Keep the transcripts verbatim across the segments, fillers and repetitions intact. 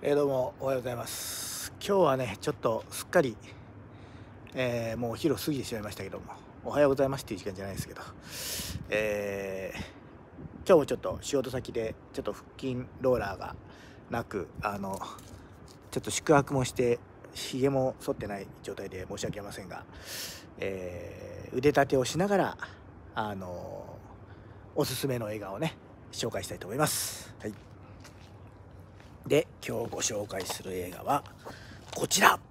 えー、どうもおはようございます。今日はねちょっとすっかり、えー、もうお昼を過ぎてしまいましたけども、おはようございますっていう時間じゃないですけど、えー、今日もちょっと仕事先でちょっと腹筋ローラーがなく、あのちょっと宿泊もしてひげも剃ってない状態で申し訳ありませんが、えー、腕立てをしながらあのおすすめの映画をね紹介したいと思います。はい。で今日ご紹介する映画はこちら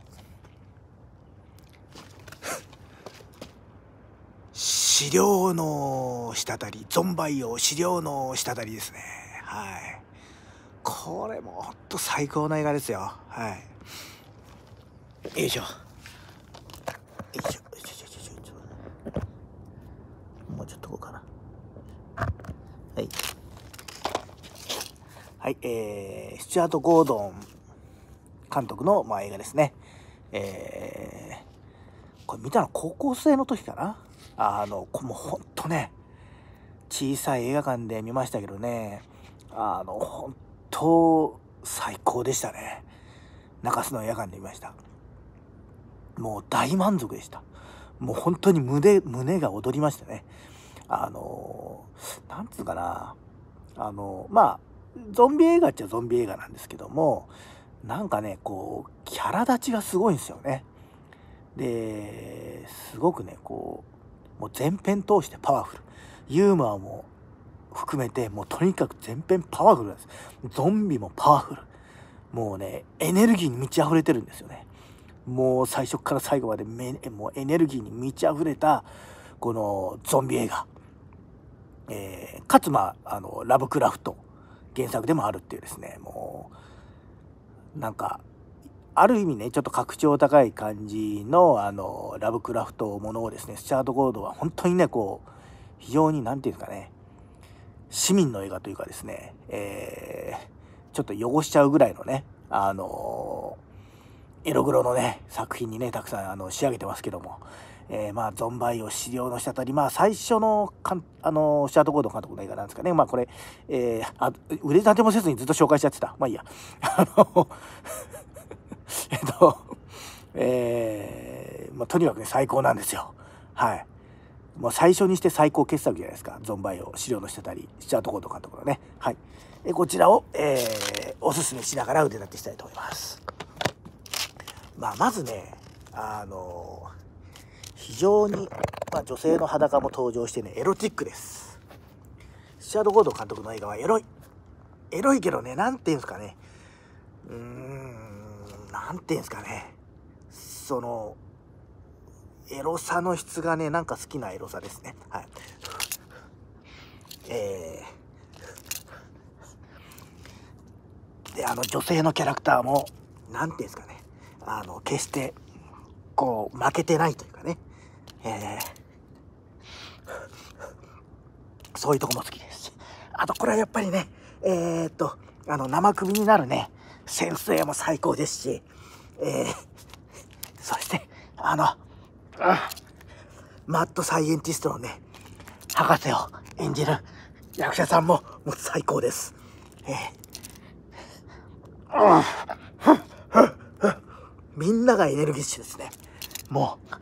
資料の滴り、ゾンバイオ資料の滴りですね。はい、これもほんと最高の映画ですよ。はい、よいしょよいしょよいしょよいしょよいしょ、もうちょっとこうかな。はいはい、えー、スチュアート・ゴードン監督の、まあ、映画ですね。えー、これ見たの高校生の時かな。あのもうほんとね小さい映画館で見ましたけどね、あの本当最高でしたね。中洲の映画館で見ました。もう大満足でした。もう本当に胸胸が躍りましたね。あのなんつうかな、あのまあゾンビ映画っちゃゾンビ映画なんですけども、なんかねこうキャラ立ちがすごいんですよね。ですごくねこうもう全編通してパワフル、ユーモアも含めてもうとにかく全編パワフルなんです。ゾンビもパワフル、もうねエネルギーに満ち溢れてるんですよね。もう最初から最後までめもうエネルギーに満ち溢れたこのゾンビ映画、えー、かつまああのラブクラフト原作でもあるっていうですね、もうなんかある意味ねちょっと格調高い感じのあのラブクラフトものをですね、スチュアート・ゴードンは本当にねこう非常に何て言うんですかね、市民の映画というかですね、えー、ちょっと汚しちゃうぐらいのねあの色黒のね作品にねたくさんあの仕上げてますけども、えー、まあゾンバイオ資料の滴り、まあ最初のかんあのスチュアート・ゴードン監督の映画なんですかね。まあこれ、えー、あ腕立てもせずにずっと紹介しちゃってた。まあいいやあのえっとえー、まあとにかくね最高なんですよ。はい、もう最初にして最高傑作じゃないですか、ゾンバイオ資料の滴り、スチュアート・ゴードン監督のね。はい、えこちらを、えー、おすすめしながら腕立てしたいと思います。まあ、まずねあの非常に、まあ、女性の裸も登場してねエロティックです。スチュアート・ゴードン監督の映画はエロいエロいけどね、なんていうんですかね、うーんなんていうんですかね、そのエロさの質がねなんか好きなエロさですね。はい、えー、であの女性のキャラクターもなんていうんですかね、あの決してこう負けてないというかね、えー、そういうとこも好きですし、あとこれはやっぱりねえー、っとあの生首になるね先生も最高ですし、えー、そしてあのマッドサイエンティストのね博士を演じる役者さんももう最高です。えー、みんながエネルギッシュですね。もう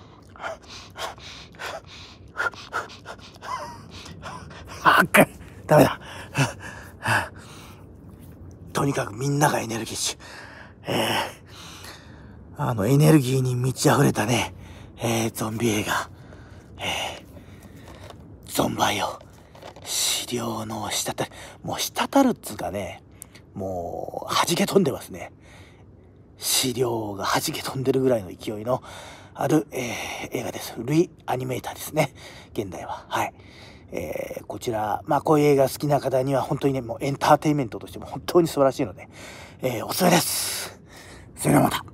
あっかダメだとにかくみんながエネルギッシュ、えー、あのエネルギーに満ち溢れたね、えー、ゾンビ映画、えー、ゾンバイオ資料の滴り、もう滴るっつうかね、もう弾け飛んでますね。資料が弾け飛んでるぐらいの勢いのある、えー、映画です。リアニメーターですね、現代は。はい、えー、こちらまあこういう映画好きな方には本当にねもうエンターテインメントとしても本当に素晴らしいので、えー、おすすめです。それではまた。